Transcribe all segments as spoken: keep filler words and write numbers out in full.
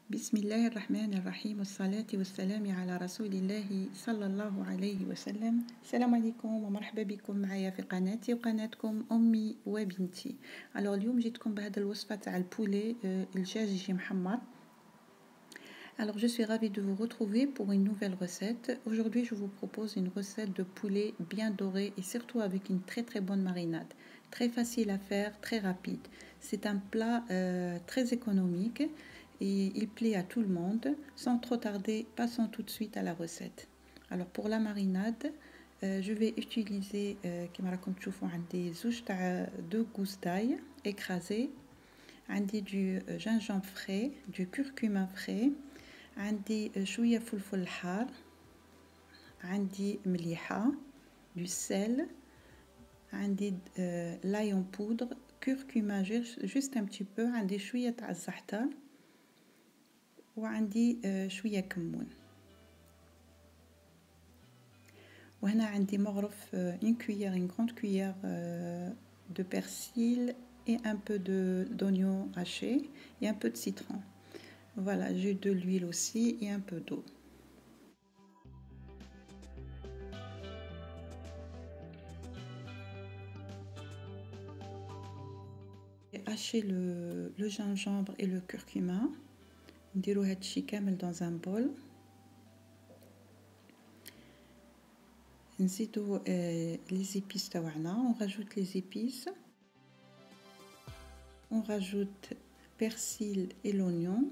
بسم الله الرحمن الرحيم والصلاة والسلام على رسول الله صلى الله عليه وسلم. السلام عليكم ومرحبا بكم معايا في قناتي وقناتكم أمي وبنتي. alors اليوم جيتكم بهذا الوصفة تاع البولي الدجاج يجي محمر. Alors je suis ravie de vous retrouver pour une nouvelle recette. Aujourd'hui je vous propose une recette de poulet bien doré et surtout avec une très très bonne marinade. Très facile à faire, très rapide. C'est un plat euh, très économique et il plaît à tout le monde. Sans trop tarder, passons tout de suite à la recette. Alors pour la marinade, euh, je vais utiliser كما راكم تشوفوا عندي زوج تاع deux gousses d'ail écrasées, عندي du gingembre frais, du curcuma frais, عندي شوية فلفل حار، عندي مليحة، du sel، عندي l'ail en poudre، curcuma juste un petit peu، عندي شوية تاع الزعتر، وعندي شوية كمون. وهنا عندي مغرف une cuillère une grande cuillère de persil et un peu de d'oignon haché et un peu de citron. Voilà, j'ai de l'huile aussi et un peu d'eau. J'ai haché le, le gingembre et le curcuma. نديرو هادشي كامل dans un bol. نزيدو les épices تاعنا. On rajoute les épices. On rajoute persil et l'oignon.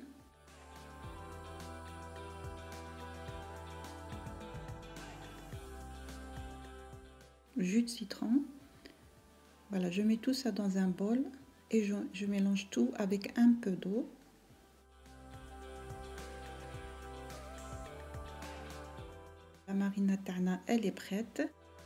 Jus de citron. Voilà, je mets tout ça dans un bol et je, je mélange tout avec un peu d'eau. La marinade تاعنا elle est prête.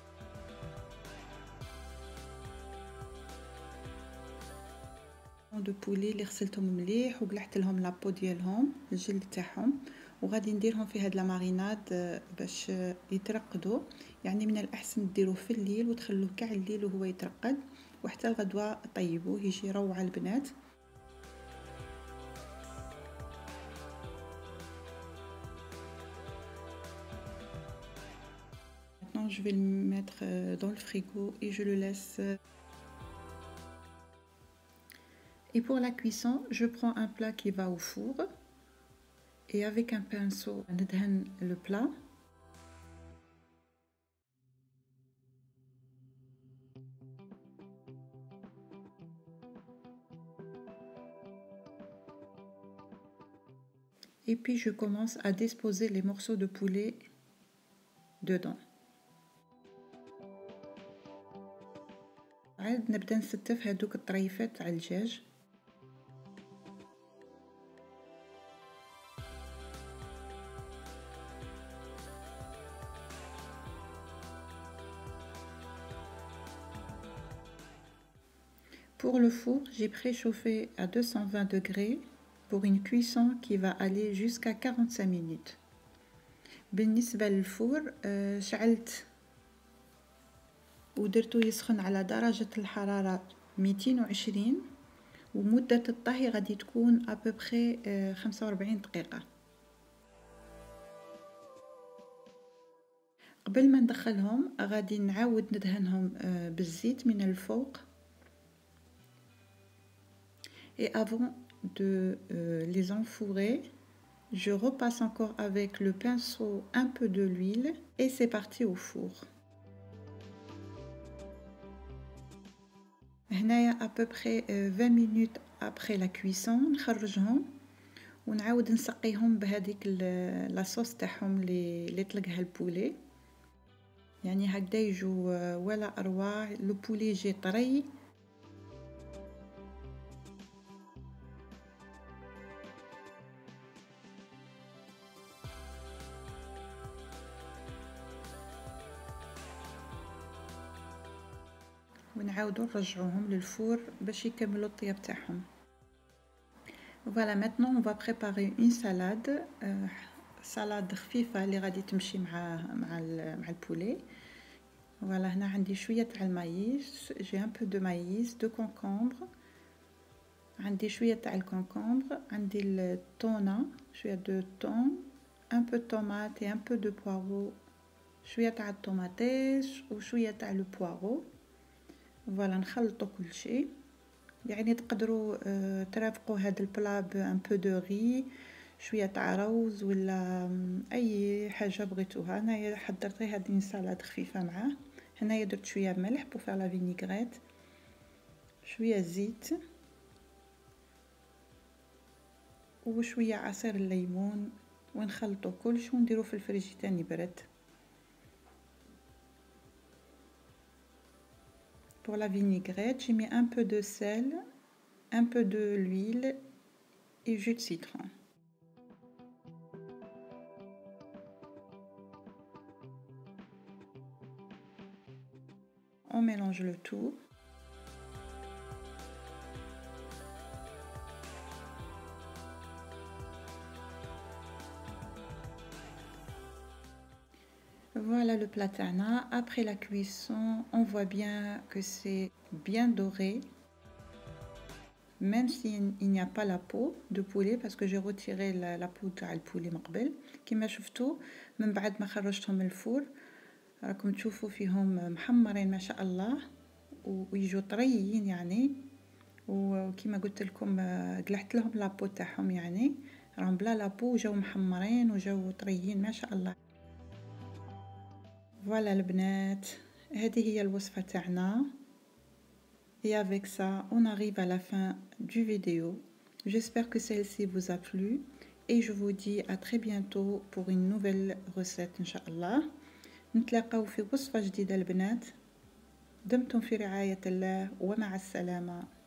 de poulet اللي غسلتهم مليح وقلعت لهم لابو ديالهم الجلد تاعهم، وغادي نديرهم في هاد لا ماريناد باش يترقدوا. يعني من الاحسن ديروه في الليل وتخلوه كاع الليل وهو يترقد، وحتى الغدوه طيبوه يجي روعه البنات. Maintenant je vais le mettre dans le frigo et je le laisse. Et pour la cuisson, je prends un plat qui va au four et avec un pinceau, ندهن le plat. Et puis je commence à disposer les morceaux de poulet dedans. عاد نبدا نستف هذوك الطريفات تاع الدجاج. Pour le four, j'ai préchauffé à deux cent vingt degrés pour une cuisson qui va aller jusqu'à quarante-cinq minutes. بالنسبة للفور شعلت ودرتو يسخن على درجة الحرارة مئتين وعشرين، ومدة الطهي غادي تكون أبوبخي خمسة وأربعين دقيقة. قبل ما ندخلهم غادي نعاود ندهنهم بالزيت من الفوق. Et avant de euh, les enfourrer, je repasse encore avec le pinceau un peu de l'huile et c'est parti au four. هنايا à peu près vingt minutes après la cuisson نخرجهم ونعاود نسقيهم بهذيك لاصوص تاعهم اللي اللي طلقها البولي. يعني هكذا يجوا ولا اروع. لو بولي يجي طري. ونعاودو نرجعوهم للفور باش يكملوا الطياب تاعهم. Voilà, maintenant on va préparer une salade. euh, salade خفيفة اللي غادي تمشي مع مع مع البولي. Voilà, هنا عندي شوية تاع المايس. J'ai un peu de maïs, de concombre, عندي شويه تاع الكونكومبر، عندي التونه، شويه دو طون، ان بو طوماط et un peu de poireau، شويه تاع الطوماطيش وشويه تاع لو بوارو. فوالا نخلطوا كل شيء. يعني تقدروا اه ترافقوا هذا البلا بان بو دو ري، شويه تاع روز ولا اي حاجه بغيتوها. انايا حضرت غير هذه سلطه خفيفه معاه. هنايا درت شويه ملح بو فير لا فينيغريت، شويه زيت وشويه عصير الليمون، ونخلطوا كلش ونديروا في الفريجيتان يبرد. Pour la vinaigrette, j'ai mis un peu de sel, un peu de l'huile et jus de citron. On mélange le tout. Voilà le plat tana. Après la cuisson, on voit bien que c'est bien doré, même s'il n'y a pas la peau de poulet, parce que j'ai retiré la, la peau تاع البولي من قبل. كما شفتوا من بعد ما خرجتهم من الفور راكم تشوفوا فيهم محمرين ما شاء الله ويجوا طريين يعني. وكما قلت لكم قلعت لهم لابو تاعهم، يعني راهم بلا لابو وجاو محمرين وجاو طريين ما شاء الله. فوالا البنات، هذه هي الوصفة تاعنا. Et avec ça, on arrive à la fin du vidéo. J'espère que celle-ci vous a plu et je vous dis à très bientôt pour une nouvelle recette Inch'Allah. نتلاقاو في وصفة جديدة البنات. دمتم في رعاية الله ومع السلامة.